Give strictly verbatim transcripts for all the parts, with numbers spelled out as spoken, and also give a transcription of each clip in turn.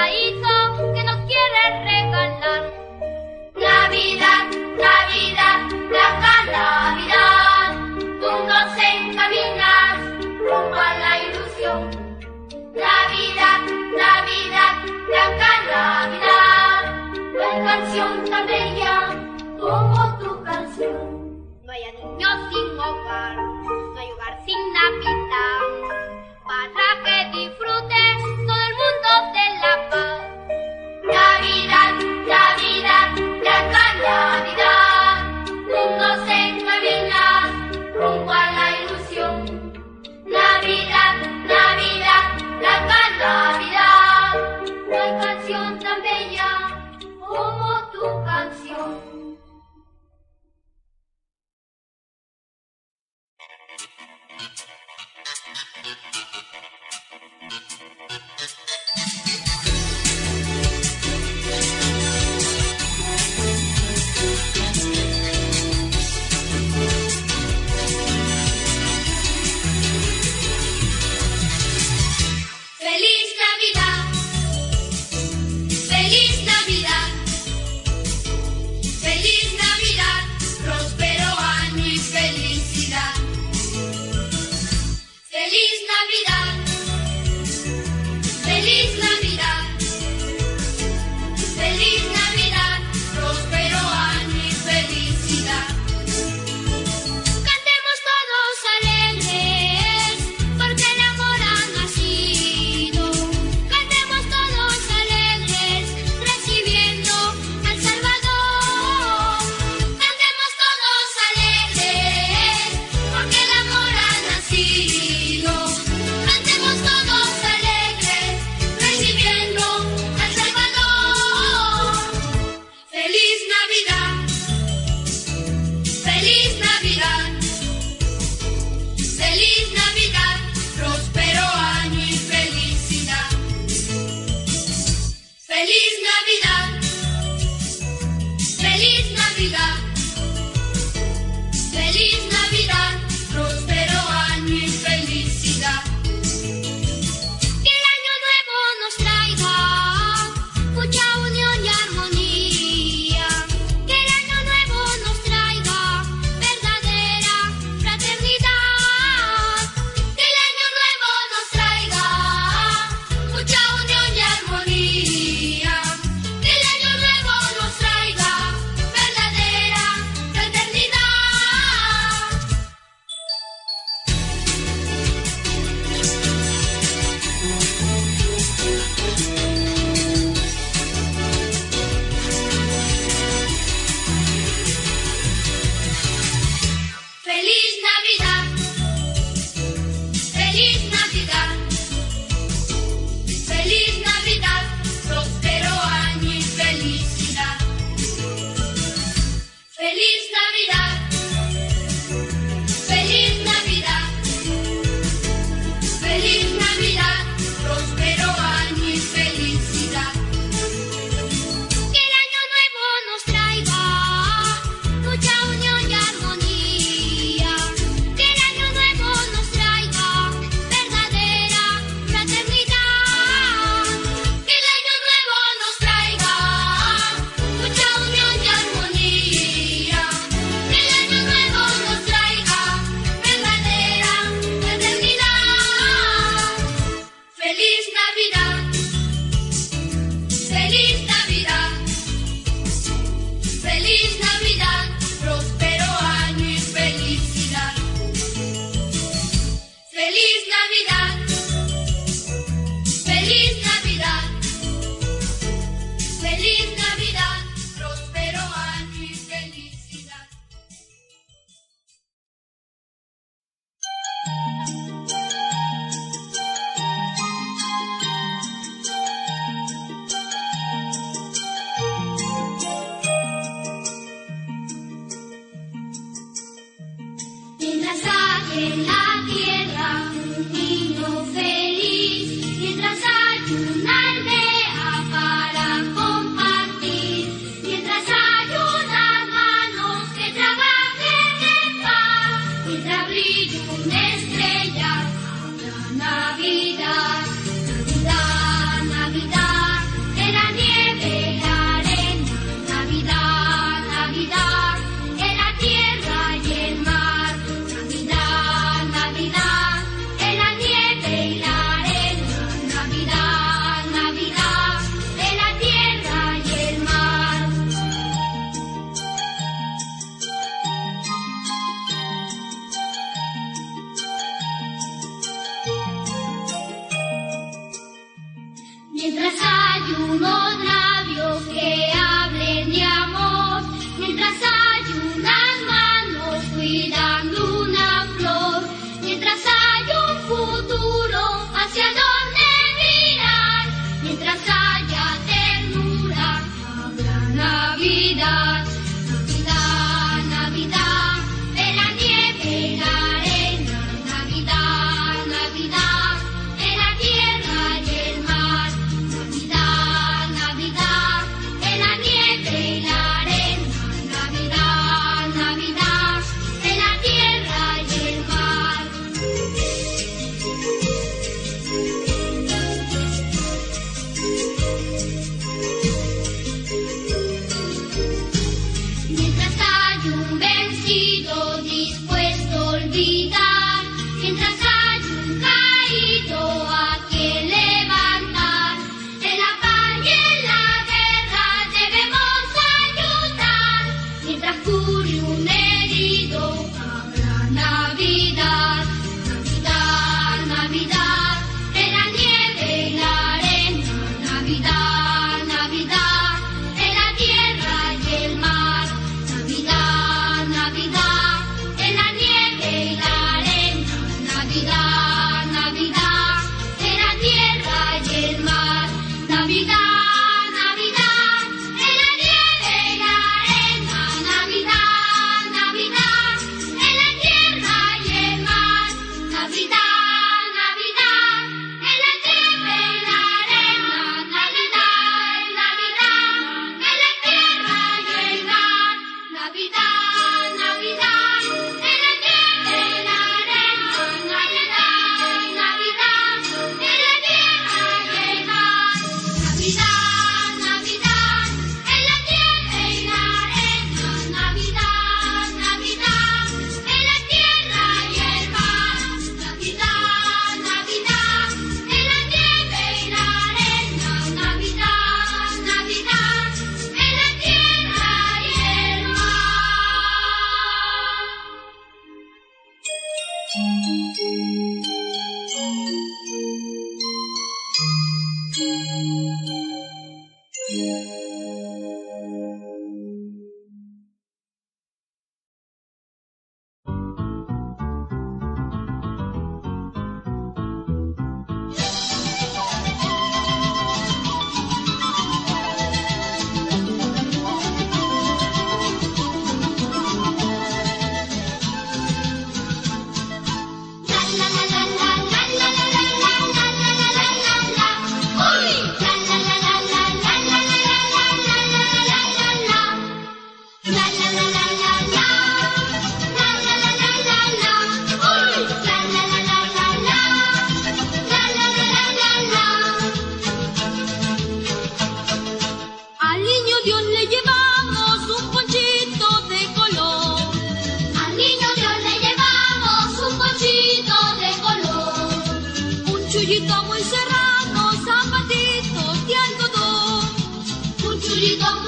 paraíso que nos quiere regalar. Navidad, Navidad, blanca Navidad, tú nos encaminas rumbo a la ilusión. Navidad, Navidad, blanca Navidad, no hay canción tan bella como tu canción. No hay niños sin hogar, no hay hogar sin Navidad, para que disfrutes todo el mundo de la paz. Navidad, Navidad, blanca Navidad, tú nos encaminas rumbo a la ilusión. Navidad, Navidad, blanca Navidad, no hay canción tan bella como tu canción. Feliz Navidad, feliz Navidad, feliz Navidad, próspero año y felicidad. Feliz Navidad, feliz Navidad, feliz Navidad, próspero año y felicidad. Cantemos todos alegres, porque el amor ha nacido. Cantemos todos alegres, recibiendo al Salvador. Cantemos todos alegres, porque el amor ha nacido. Cantemos todos alegres, recibiendo al Salvador. Feliz Navidad, feliz Navidad, feliz Navidad, próspero año y felicidad. Feliz Navidad, feliz Navidad, feliz Navidad, próspero año y felicidad. Que el año nuevo nos traiga mucha unión y armonía. Que el año nuevo nos traiga verdadera fraternidad. Que el año nuevo nos traiga mucha unión y armonía. Que el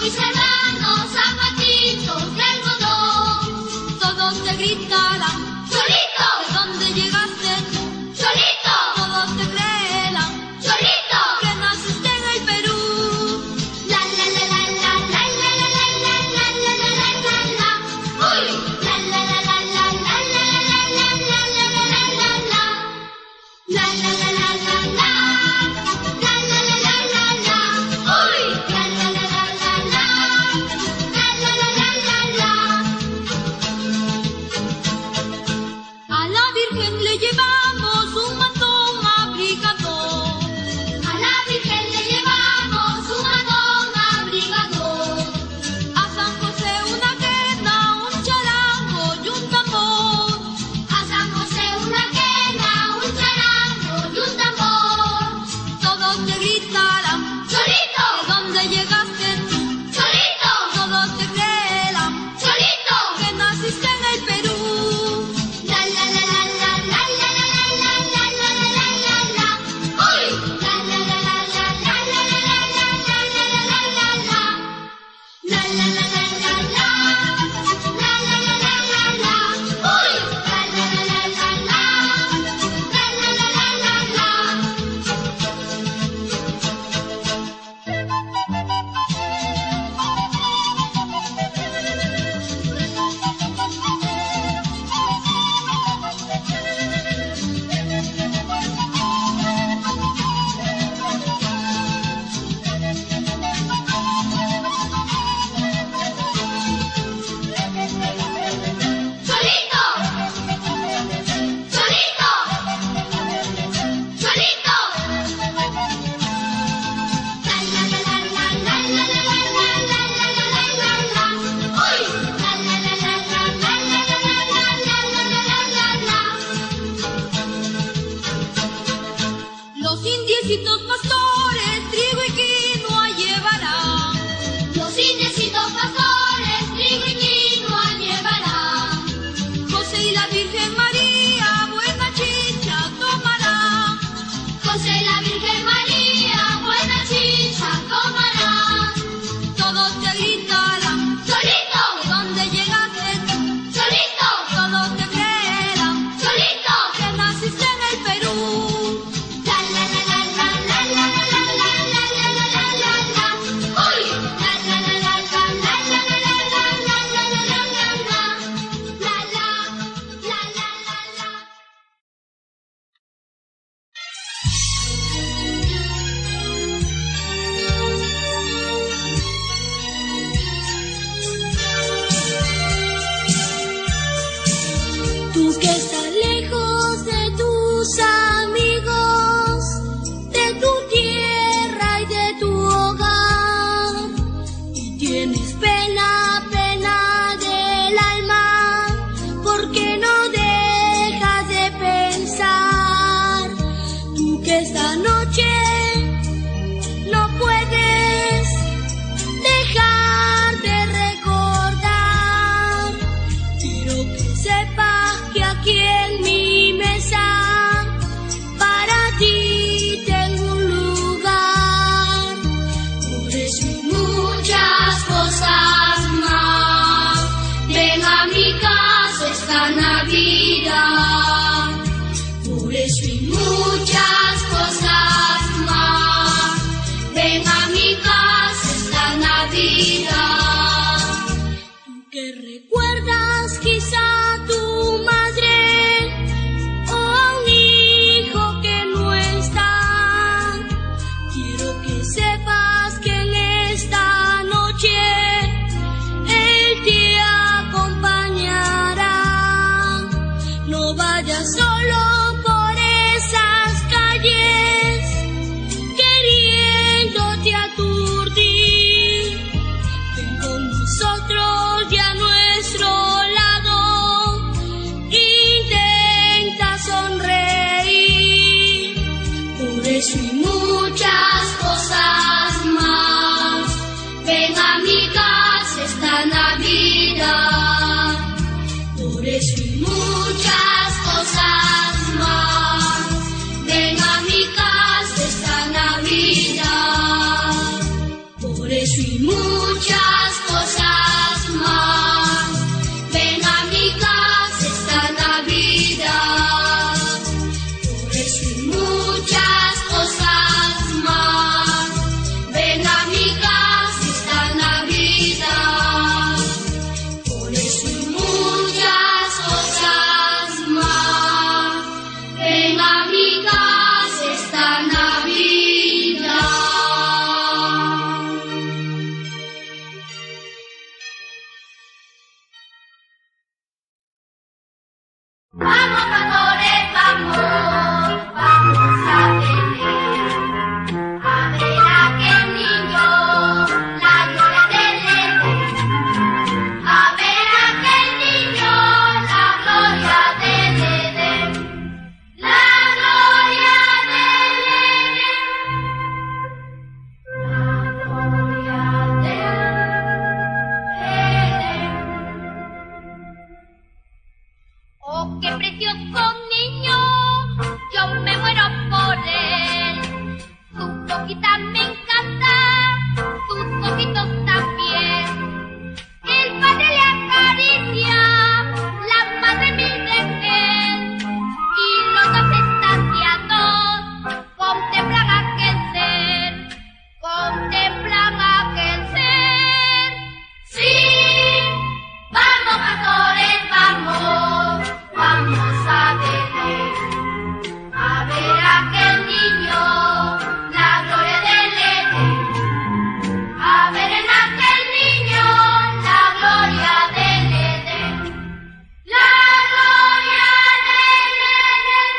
mis hermanos zapatitos de algodón. Todos te gritarán, ¡Cholito! ¿de dónde llegaste? ¡Cholito! Todos te creerán, ¡Cholito! que naciste en el Perú. La la la la la la la la la la la la la la la la. ¡Uy! La la la la la la la la la la la la la la la. La la la la la la. La la la la la la. ¡Uy! La la la la la la. Por eso y muchas cosas más, ven a mi casa esta Navidad. Por eso y muchas cosas más, ven a mi casa esta Navidad. Por eso y muchas cosas más, ven a mi casa esta Navidad. Vamos, pastores, vamos, vamos a Belén, a ver a aquel niño, la gloria del Edén. A ver a aquel niño, la gloria del Edén, la gloria del Edén, la gloria del Edén. Oh, qué precioso niño, yo me muero por él. Sus boquitas me encantan, sus ojitos también. El padre le acaricia, la madre mide en él. Y los dos extasiados contemplan aquel ser, contemplan aquel ser. Sí, vamos pastores, vamos. Vamos a Belén, a ver a aquel niño, la gloria del Edén. A ver en aquel niño, la gloria del Edén, la gloria del Edén,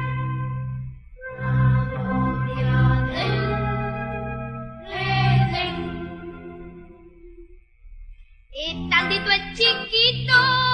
la gloria del Edén. Es tantito, es chiquito.